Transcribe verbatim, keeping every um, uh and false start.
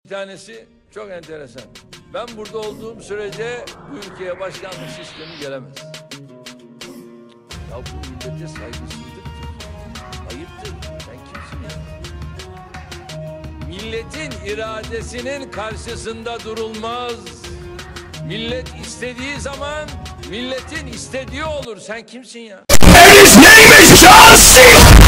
Bir tanesi çok enteresan. Ben burada olduğum sürece bu ülkeye başkanlık sistemi gelemez. Ya bu millete saygısızlıktır. Ayıptır. Sen kimsin ya? Milletin iradesinin karşısında durulmaz. Millet istediği zaman milletin istediği olur. Sen kimsin ya? And his name is John C.